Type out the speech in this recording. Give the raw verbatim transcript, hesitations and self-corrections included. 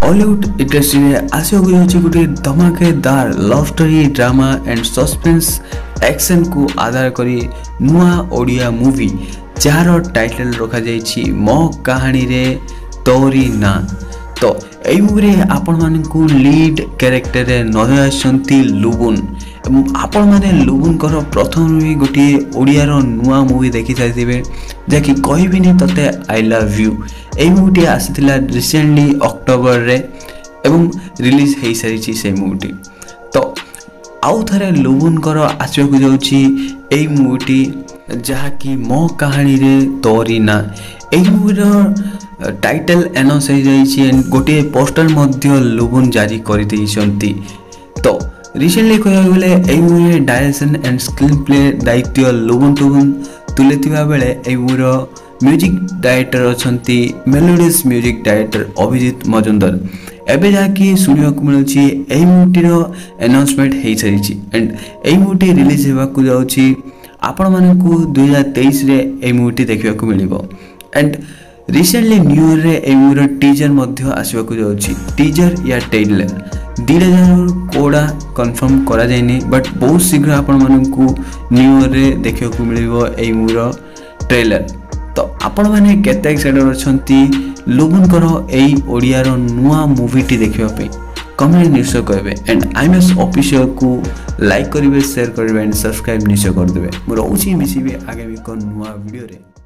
Hollywood industry में आसवाक जाऊँगी गोटे धमाकेदार love story drama and suspense action को आधार करी नुआ ओडिया मूवी जार टाइटल रखा जाइछि मो कहानी रे तोरी ना। तो यही मूवी आपण मानकु लीड कैरेक्टर रे नजर आछंती लुबुन। आपण माने लुबुन कर प्रथम गोटे ओडिया रो नुआ मूवी देखि सारिथिबे जाकि कहबिनी तते आई लव यू। यही मूवी आसीथिला रिसेंटली अक्टोबर रे एवं रिलीज हेई सारिछि से मूवी। तो आउ थरे लुबुन कर आसवाक जाउछि एही मूवी जहाँकि मो कहानी रे तोरी ना। एही मूवी टाइटल अनाउंस हो जाइए गोटे पोस्टर मध्य लुबुन जारी कर देइछंती। तो रिसेंटली कह गले एही movie direction and screenplay दायित्व लुबुन टुबुन तुलेथिबा बेले एही मूवी म्यूजिक डायरेक्टर अछंती melodious music director Abhijeet Majumdar. एबे जाकि सुनिया को मिलुछि एही मूवी रो अनाउंसमेंट हेई सारिछि एंड एही मूवी रिलीज हेबा को जाउछि आपण मानकु दो हज़ार तेईस रे एही मूवी देखिबा को मिलिबो। एंड रिसेंटली न्यू ईयर रे एही मूवी टीजर मध्य आसीबा को जाउछि। टीजर या ट्रेलर दो हज़ार कोडा कंफर्म करा जायनी बट बहुत शीघ्र आपण मानकु न्यू ईयर रे देखिबा को मिलिबो एही मूवी ट्रेलर। तो आपण माने केते एक्साइटेड अछंती लुबुन करो एही ओडिया रो नुआ मूवी टी देखिबा पे कमेंट निश्चय करबे एंड आईएमएस ऑफिशियल को लाइक करिवे शेयर करिवे एंड सब्सक्राइब निश्चय कर देबे। मोर ओछि मिसिबे आगामी को नुआ वीडियो रे।